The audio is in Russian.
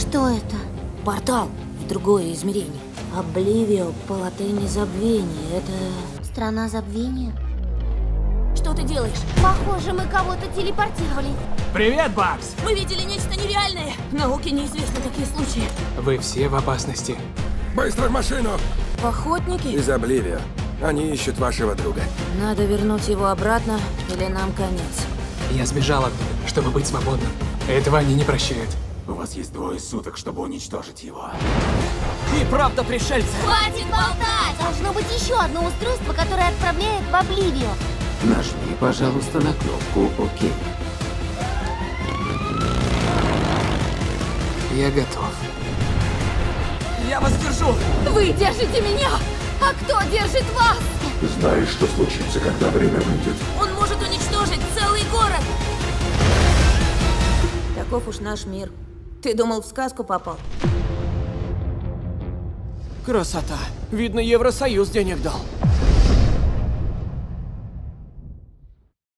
Что это? Портал в другое измерение. Обливио по латыни забвение. Это... Страна забвения? Что ты делаешь? Похоже, мы кого-то телепортировали. Привет, Бакс! Мы видели нечто нереальное. Науке неизвестны такие случаи. Вы все в опасности. Быстро в машину! Охотники? Из Обливио. Они ищут вашего друга. Надо вернуть его обратно, или нам конец. Я сбежал оттуда, чтобы быть свободным. Этого они не прощают. У вас есть 2 суток, чтобы уничтожить его. И правда пришельцы! Хватит болтать! Должно быть еще одно устройство, которое отправляет в Обливио. Нажми, пожалуйста, на кнопку «Ок». Я готов. Я вас держу! Вы держите меня! А кто держит вас? Знаешь, что случится, когда время выйдет? Он может уничтожить целый город. Таков уж наш мир. Ты думал, в сказку попал? Красота. Видно, Евросоюз денег дал.